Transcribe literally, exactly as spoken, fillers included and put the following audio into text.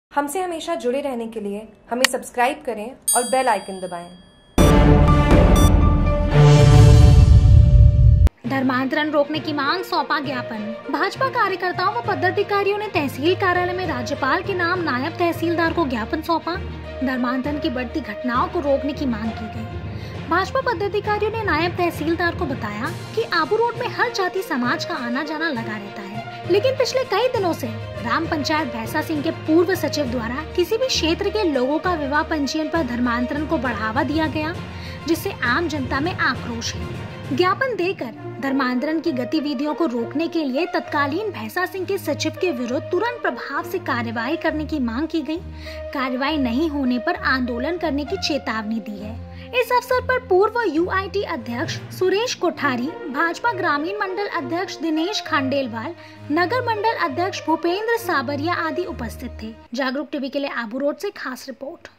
हमसे हमेशा जुड़े रहने के लिए हमें सब्सक्राइब करें और बेल आइकन दबाएं। धर्मांतरण रोकने की मांग, सौंपा ज्ञापन। भाजपा कार्यकर्ताओं व पदाधिकारियों ने तहसील कार्यालय में राज्यपाल के नाम नायब तहसीलदार को ज्ञापन सौंपा। धर्मांतरण की बढ़ती घटनाओं को रोकने की मांग की गई। भाजपा पदाधिकारियों ने नायब तहसीलदार को बताया कि आबू रोड में हर जाति समाज का आना जाना लगा रहता है, लेकिन पिछले कई दिनों से ग्राम पंचायत भैंसा सिंह के पूर्व सचिव द्वारा किसी भी क्षेत्र के लोगों का विवाह पंजीयन पर धर्मांतरण को बढ़ावा दिया गया, जिससे आम जनता में आक्रोश है। ज्ञापन देकर धर्मांतरण की गतिविधियों को रोकने के लिए तत्कालीन भैंसा सिंह के सचिव के विरुद्ध तुरंत प्रभाव से कार्रवाई करने की मांग की गई। कार्रवाई नहीं होने पर आंदोलन करने की चेतावनी दी है। इस अवसर पर पूर्व यू आई टी अध्यक्ष सुरेश कोठारी, भाजपा ग्रामीण मंडल अध्यक्ष दिनेश खांडेलवाल, नगर मंडल अध्यक्ष भूपेंद्र साबरिया आदि उपस्थित थे। जागरूक टीवी के लिए आबू रोड से खास रिपोर्ट।